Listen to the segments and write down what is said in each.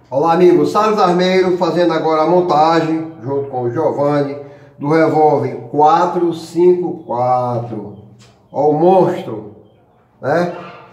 Olá amigos, Salles Armeiro fazendo agora a montagem junto com o Giovanni do revólver 454. Ó o monstro, né?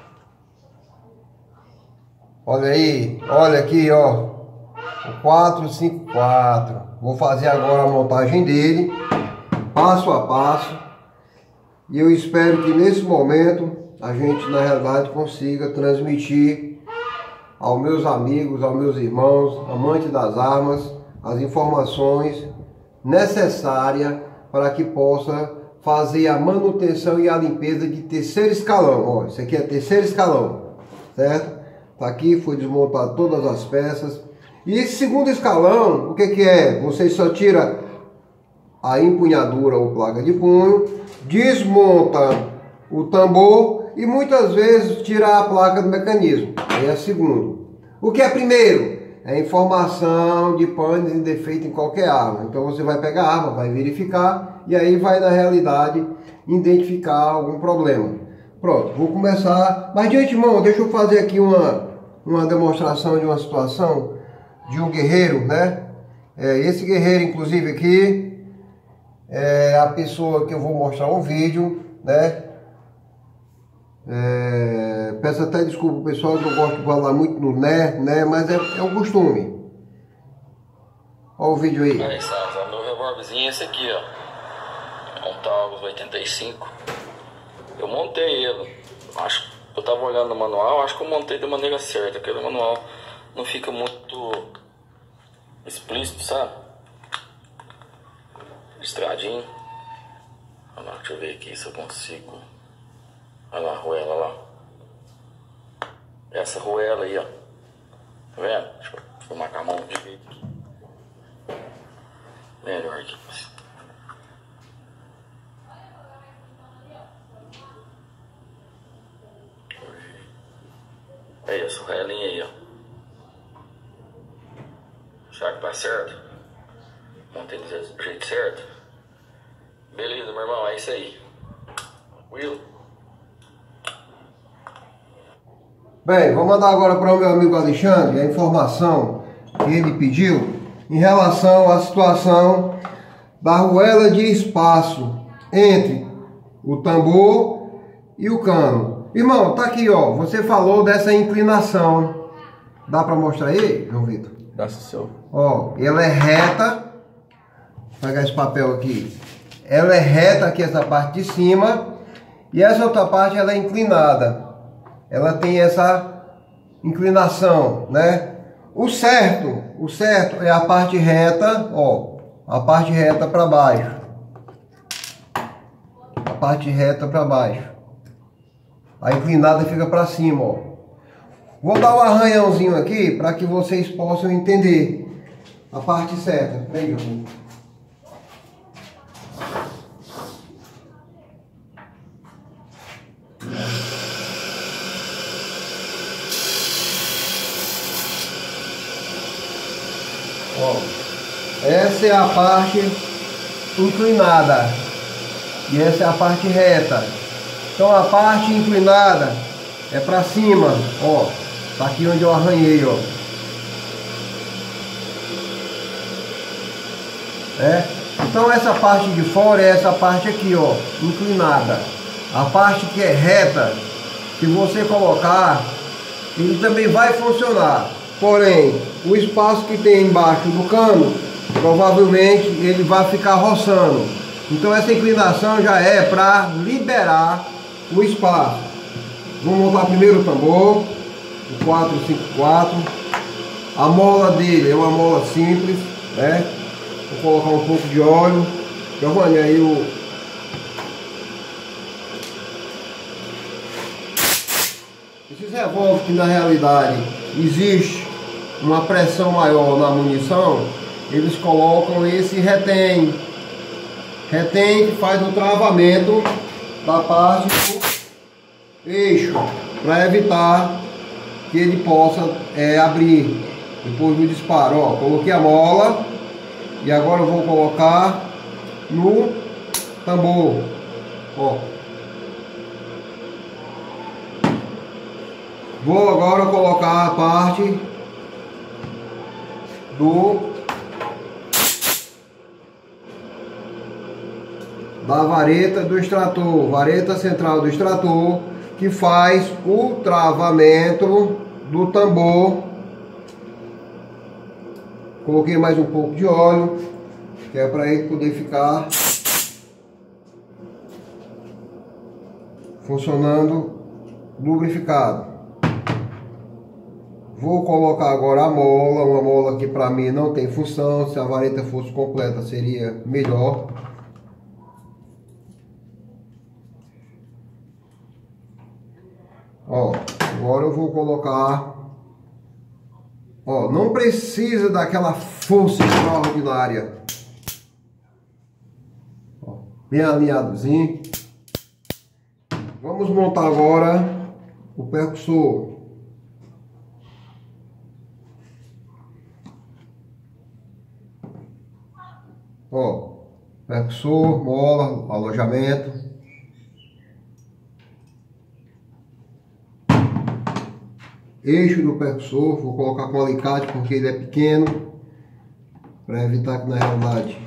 Olha aí, olha aqui, ó, o 454. Vou fazer agora a montagem dele, passo a passo. E eu espero que nesse momento a gente na realidade consiga transmitir aos meus amigos, aos meus irmãos, amantes das armas, as informações necessárias para que possa fazer a manutenção e a limpeza de terceiro escalão. Ó, isso aqui é terceiro escalão, certo? Tá aqui, foi desmontado todas as peças. E esse segundo escalão, o que que é? Você só tira a empunhadura ou placa de punho, desmonta o tambor e muitas vezes tira a placa do mecanismo. Aí é segundo. O que é primeiro? É informação de panes e defeito em qualquer arma. Então você vai pegar a arma, vai verificar e aí vai na realidade identificar algum problema. Pronto, vou começar. Mas de antemão, deixa eu fazer aqui uma demonstração de uma situação de um guerreiro, né? Esse guerreiro, inclusive aqui, é a pessoa que eu vou mostrar um vídeo, né? Peço até desculpa pessoal, que eu gosto de falar muito no né, mas é o costume. Olha o vídeo aí. Aí, Salles, o meu revólverzinho é esse aqui, ó. É um Taurus 85. Eu montei ele. Eu tava olhando no manual, acho que eu montei da maneira certa, porque o manual não fica muito explícito, sabe? Listradinho. Olha lá, deixa eu ver aqui se eu consigo. Olha lá a arruela lá. Essa arruela aí, ó. Tá vendo? Deixa eu marcar a mão direito aqui. Melhor aqui. É essa arruelinha aí, ó. Será que tá certo? Montei do jeito certo? Beleza, meu irmão, é isso aí. Tranquilo? Bem, vou mandar agora para o meu amigo Alexandre a informação que ele pediu em relação à situação da arruela de espaço entre o tambor e o cano. Irmão, tá aqui, ó. Você falou dessa inclinação. Dá para mostrar aí, João Vitor? Dá sim, senhor. Ó, ela é reta. Vou pegar esse papel aqui. Ela é reta aqui, essa parte de cima. E essa outra parte, ela é inclinada. Ela tem essa inclinação, né? O certo é a parte reta, ó. A parte reta para baixo. A parte reta para baixo. A inclinada fica para cima, ó. Vou dar um arranhãozinho aqui para que vocês possam entender a parte certa. Vem, João. Ó, essa é a parte inclinada e essa é a parte reta. Então a parte inclinada é para cima, ó. Tá aqui onde eu arranhei, ó. Então essa parte de fora é essa parte aqui, ó, inclinada. A parte que é reta, se você colocar, ele também vai funcionar. Porém, o espaço que tem embaixo do cano, provavelmente ele vai ficar roçando. Então essa inclinação já é para liberar o espaço. Vamos montar primeiro o tambor, o 454. A mola dele é uma mola simples, né? Vou colocar um pouco de óleo. Giovanni, aí esses revólveres que na realidade existe uma pressão maior na munição, eles colocam esse retém que faz o travamento da parte do eixo, para evitar que ele possa abrir depois do disparo. Ó, coloquei a mola e agora eu vou colocar no tambor. Ó, vou agora colocar a parte da vareta do extrator, vareta central do extrator, que faz o travamento do tambor. Coloquei mais um pouco de óleo, que é para ele poder ficar funcionando lubrificado. Vou colocar agora a mola, uma mola que para mim não tem função. Se a vareta fosse completa seria melhor. Ó, agora eu vou colocar. Ó, não precisa daquela força extraordinária. Ó, bem alinhadozinho. Vamos montar agora o percussor. Ó, percussor, mola, alojamento. Eixo do percussor, vou colocar com alicate porque ele é pequeno, para evitar que na realidade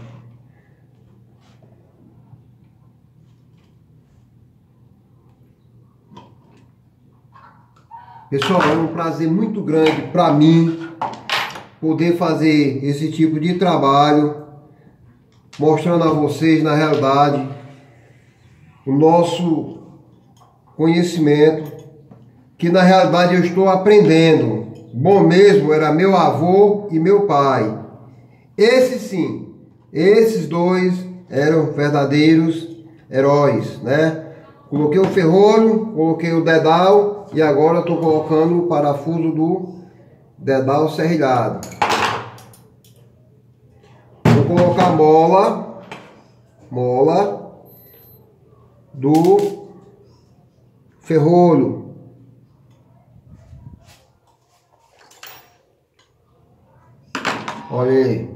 pessoal, é um prazer muito grande para mim poder fazer esse tipo de trabalho, mostrando a vocês na realidade o nosso conhecimento, que na realidade eu estou aprendendo. Bom mesmo era meu avô e meu pai. Esses sim, esses dois eram verdadeiros heróis, né? Coloquei o ferrolho, coloquei o dedal e agora estou colocando o parafuso do dedal serrilhado. Vou colocar a mola do ferrolho. Olha aí.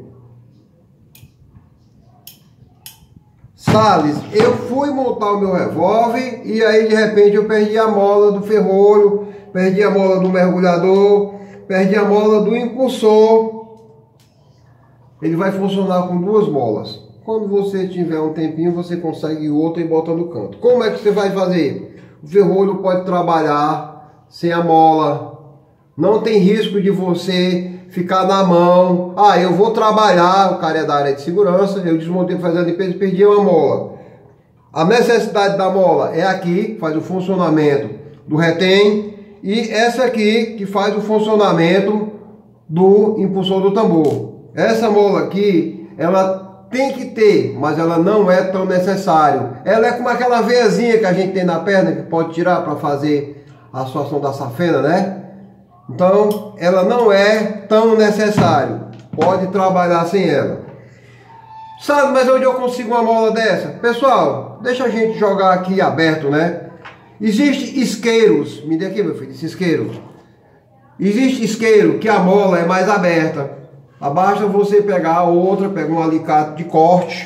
Salles, eu fui montar o meu revólver e aí de repente eu perdi a mola do ferrolho, perdi a mola do mergulhador, perdi a mola do impulsor. Ele vai funcionar com duas molas. Quando você tiver um tempinho, você consegue outra e bota no canto. Como é que você vai fazer? O ferrolho pode trabalhar sem a mola. Não tem risco de você ficar na mão. Ah, eu vou trabalhar, o cara é da área de segurança, eu desmontei para fazer a limpeza e perdi uma mola. A necessidade da mola é aqui, faz o funcionamento do retém, e essa aqui que faz o funcionamento do impulsor do tambor. Essa mola aqui, ela tem que ter, mas ela não é tão necessária. Ela é como aquela veiazinha que a gente tem na perna, que pode tirar para fazer a situação da safena, né? Então, ela não é tão necessária. Pode trabalhar sem ela. Sabe, mas onde eu consigo uma mola dessa? Pessoal, deixa a gente jogar aqui aberto, né? Existe isqueiros. Me dê aqui, meu filho, esse isqueiro. Existe isqueiro que a mola é mais aberta. Basta você pegar outra, pegar um alicate de corte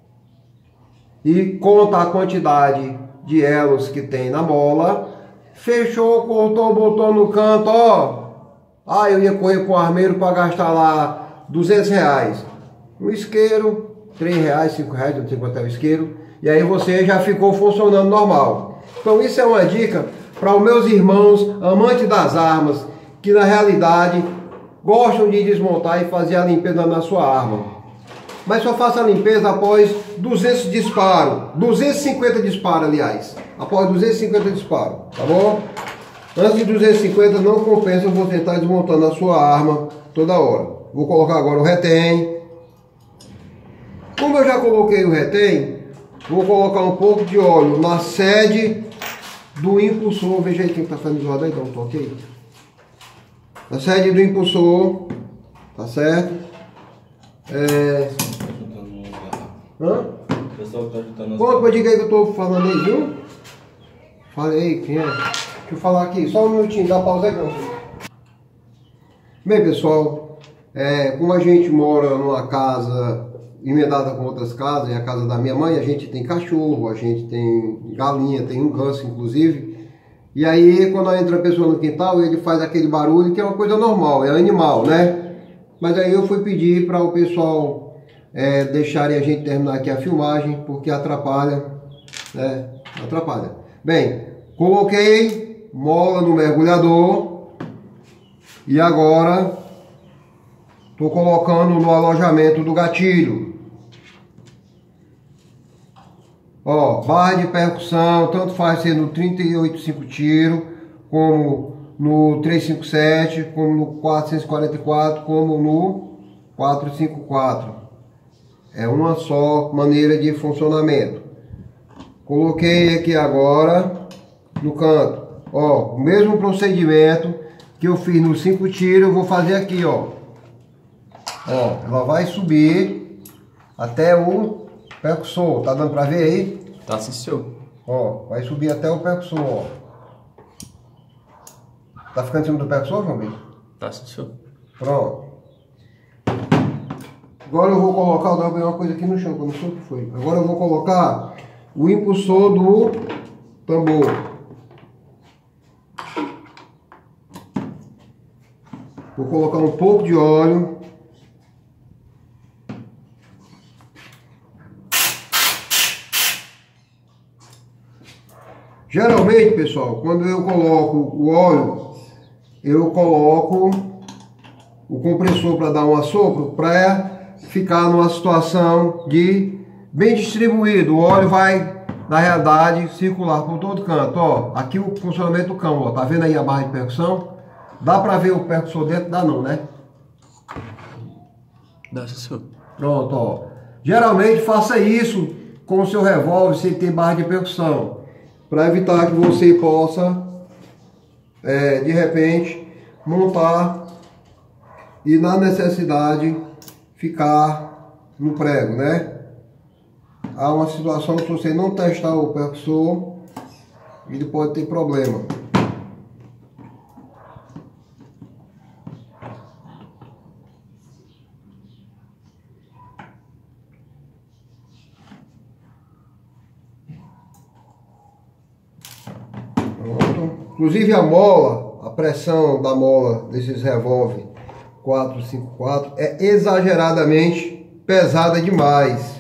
e conta a quantidade de elos que tem na mola. Fechou, cortou, botou no canto, ó. Ah, eu ia correr com o armeiro para gastar lá R$200. Um isqueiro, R$3, R$5, não sei quanto é o isqueiro. E aí você já ficou funcionando normal. Então isso é uma dica para os meus irmãos amantes das armas, que na realidade gostam de desmontar e fazer a limpeza na sua arma. Mas só faça a limpeza após 200 disparos, 250 disparos, aliás. Após 250 disparos, tá bom? Antes de 250 não compensa você estar desmontando a sua arma toda hora. Vou colocar agora o retém. Como eu já coloquei o retém, vou colocar um pouco de óleo na sede do impulsor. Veja aí quem está fazendo os rodas aí, dá um toque aí. Na sede do impulsor, tá certo? Hã? O pessoal tá ajudando. Conta, diga aí que eu tô falando aí, viu? Falei, quem é? Deixa eu falar aqui, só um minutinho, dá pausa aí não. Bem, pessoal, como a gente mora numa casa emendada com outras casas, é a casa da minha mãe, a gente tem cachorro, a gente tem galinha, tem um ganso inclusive. E aí quando entra a pessoa no quintal, ele faz aquele barulho que é uma coisa normal, é animal, né? Mas aí eu fui pedir para o pessoal deixarem a gente terminar aqui a filmagem, porque atrapalha, né? Atrapalha. Bem, coloquei mola no mergulhador e agora estou colocando no alojamento do gatilho. Ó, barra de percussão, tanto faz ser no 38,5 tiro, como no 357, como no 444, como no 454. É uma só maneira de funcionamento. Coloquei aqui agora no canto. Ó, o mesmo procedimento que eu fiz no 5 tiros, eu vou fazer aqui, ó. Ó, ela vai subir até o percussor. Tá dando pra ver aí? Tá, sim, senhor. Ó, vai subir até o percussor, ó. Tá ficando em cima do percussor, João Vitor? Tá, sim, senhor. Pronto. Agora eu vou colocar, eu derrubei uma coisa aqui no chão, que eu não sei o que foi. Agora eu vou colocar o impulsor do tambor. Vou colocar um pouco de óleo. Geralmente, pessoal, quando eu coloco o óleo, eu coloco o compressor para dar um assopro, para ficar numa situação de bem distribuído. O óleo vai, na realidade, circular por todo canto. Ó, aqui o funcionamento do cão, ó, tá vendo aí a barra de percussão? Dá para ver o percussor dentro? Dá não, né? Dá, sim, senhor. Pronto, ó. Geralmente faça isso com o seu revólver sem ter barra de percussão, para evitar que você possa, de repente, montar e na necessidade ficar no prego, né? Há uma situação que se você não testar o percussor, ele pode ter problema. Inclusive a mola, a pressão da mola desses revólver 454 é exageradamente pesada demais.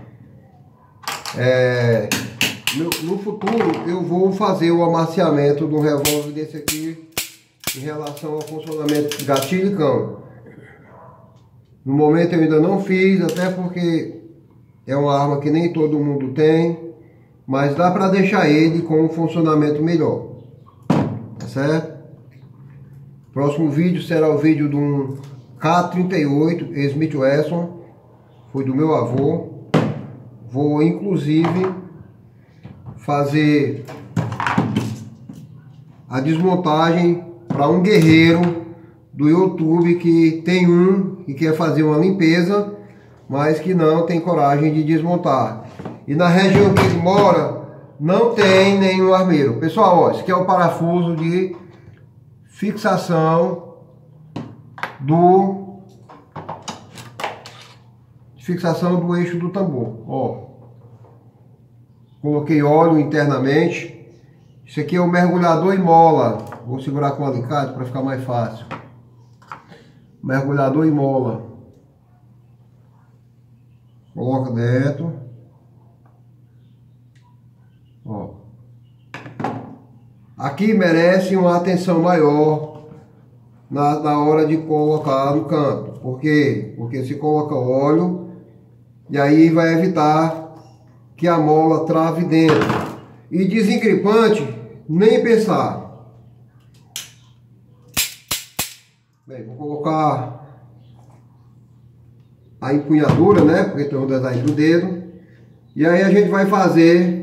No futuro eu vou fazer o amaciamento do revólver desse aqui em relação ao funcionamento de gatilho e cão. No momento eu ainda não fiz, até porque é uma arma que nem todo mundo tem, mas dá para deixar ele com um funcionamento melhor. Certo? Próximo vídeo será o vídeo de um K38 Smith Wesson, foi do meu avô. Vou inclusive fazer a desmontagem para um guerreiro do YouTube que tem um que quer fazer uma limpeza, mas que não tem coragem de desmontar. E na região que ele mora não tem nenhum armeiro. Pessoal, ó, esse aqui é o parafuso de fixação do eixo do tambor. Ó, coloquei óleo internamente. Isso aqui é o mergulhador e mola. Vou segurar com o alicate para ficar mais fácil. Mergulhador e mola. Coloca dentro. Ó. Aqui merece uma atenção maior na hora de colocar no canto. Por quê? Porque se coloca óleo e aí vai evitar que a mola trave dentro. E desengripante, nem pensar. Bem, vou colocar a empunhadura, né? Porque tem o design do dedo. E aí a gente vai fazer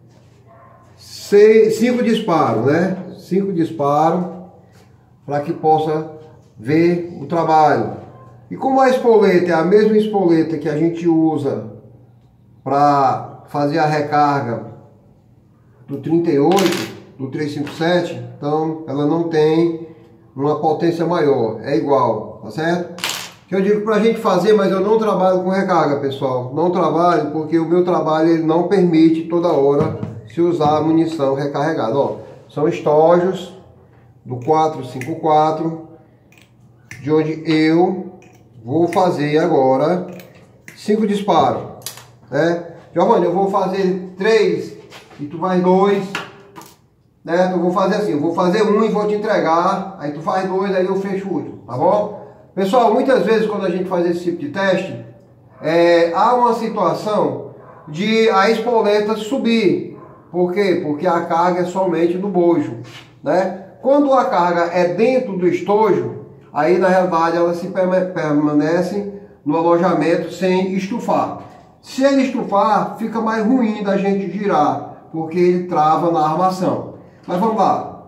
5 disparos, né? 5 disparos para que possa ver o trabalho. E como a espoleta é a mesma espoleta que a gente usa para fazer a recarga do 38, do 357, então ela não tem uma potência maior, é igual, tá certo? Que eu digo pra gente fazer, mas eu não trabalho com recarga, pessoal. Não trabalho porque o meu trabalho ele não permite toda hora se usar a munição recarregada. Ó, são estojos do 454, de onde eu vou fazer agora 5 disparos, né? Giovanni, eu vou fazer 3 e tu faz 2, né? Eu vou fazer assim, eu vou fazer 1 e vou te entregar, aí tu faz 2, aí eu fecho o último, tá bom? Pessoal, muitas vezes quando a gente faz esse tipo de teste, há uma situação de a espoleta subir. Por quê? Porque a carga é somente no bojo, né? Quando a carga é dentro do estojo, aí na realidade ela se permanece no alojamento sem estufar. Se ele estufar, fica mais ruim da gente girar, porque ele trava na armação. Mas vamos lá.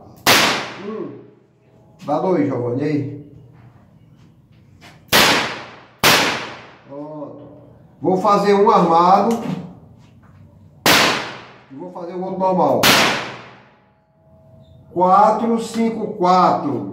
Dá 2, Giovanni, aí. Pronto. Vou fazer um armado e vou fazer o outro normal. 4, 5, 4.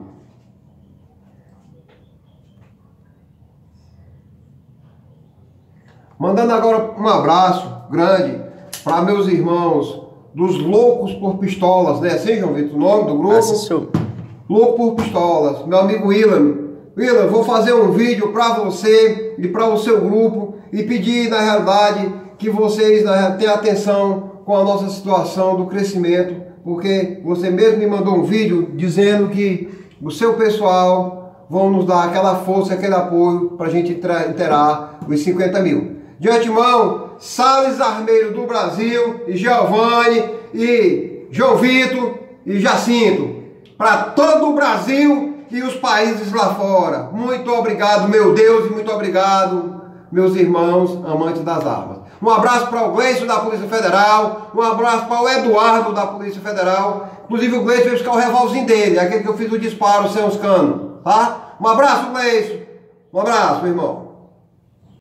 Mandando agora um abraço grande para meus irmãos dos Loucos por Pistolas, né? Assim, João Vitor, o nome do grupo? Louco por Pistolas. Meu amigo William. William, vou fazer um vídeo para você e para o seu grupo e pedir, na realidade, que vocês tenham atenção com a nossa situação do crescimento, porque você mesmo me mandou um vídeo dizendo que o seu pessoal vão nos dar aquela força, aquele apoio para a gente inteirar os 50 mil. De antemão, Salles Armeiro do Brasil, e Giovanni, e João Vitor, e Jacinto, para todo o Brasil e os países lá fora. Muito obrigado, meu Deus, e muito obrigado, meus irmãos amantes das armas. Um abraço para o Gleison da Polícia Federal, um abraço para o Eduardo da Polícia Federal. Inclusive o Gleison veio buscar o revolzinho dele, aquele que eu fiz o disparo sem os canos, tá? Um abraço, Gleison. Um abraço, meu irmão.